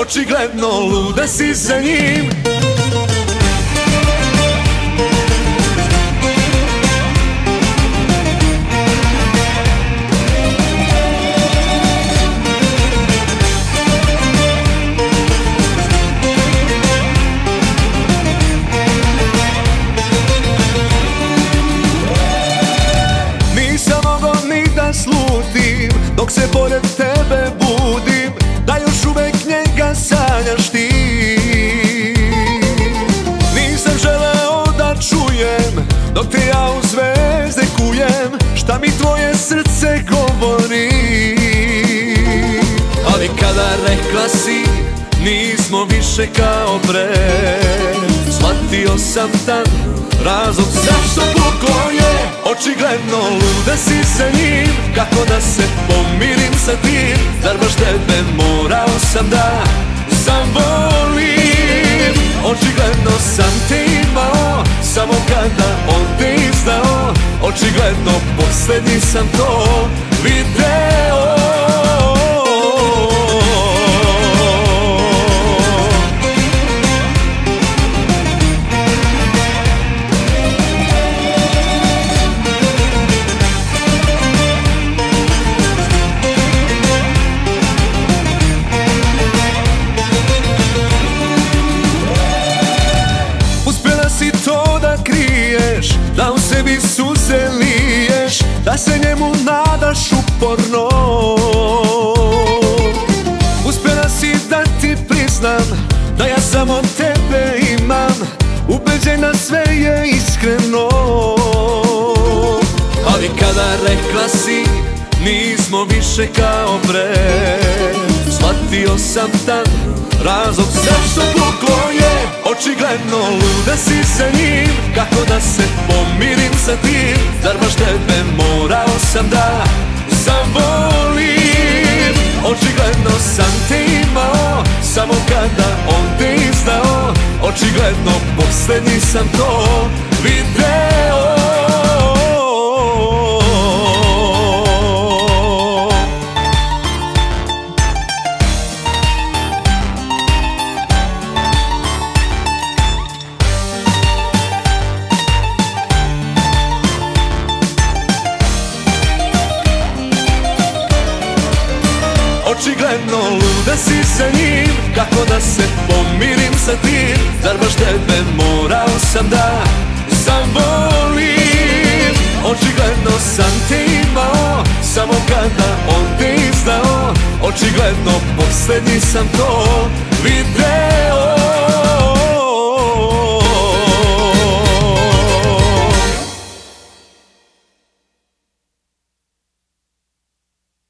očigledno luda si za njim. Slutim dok se pored tebe budim, da još uvek njega sanjaš ti. Nisam želeo da čujem dok te ja u zvezde kujem, šta mi tvoje srce govori. Ali kada rekla si nismo više kao pre, shvatio sam tad razlog zašto puklo je. Očigledno luda si sa njim, kako da se pomirim sa tim, zar baš tebe morao sam da zavolim. Očigledno sam te imao, samo kada on te izdao, očigledno poslednji sam to video. Da u sebi suze liješ, da se njemu nadaš uporno. Uspjela si da ti priznam da ja samo tebe imam, ubeđena sve je iskreno. Ali kada rekla si nismo više kao pre, shvatio sam tad razlog zašto puklo je. Očigledno luda si sa njim, kako da se pomirim sa tim, zar baš tebe morao sam da zavolim. Očigledno sam te imao, samo kada on te izdao, očigledno poslednji sam to video. Očigledno luda si sa njim, kako da se pomirim sa tim, zar baš tebe morao sam da zavolim. Očigledno sam te imao, samo kada on te izdao, očigledno poslednji sam to video.